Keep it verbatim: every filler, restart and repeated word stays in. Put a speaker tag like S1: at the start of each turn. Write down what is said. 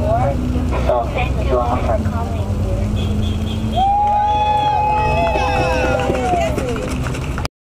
S1: before, so thank you all for coming here.